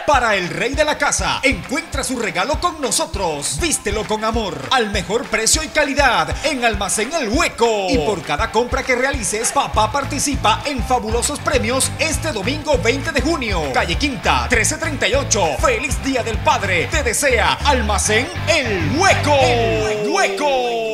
Para el rey de la casa, encuentra su regalo con nosotros. Vístelo con amor, al mejor precio y calidad, en Almacén El Hueco. Y por cada compra que realices, papá participa en fabulosos premios este domingo 20 de junio. Calle Quinta, 1338. ¡Feliz Día del Padre! Te desea Almacén El Hueco. El Hueco.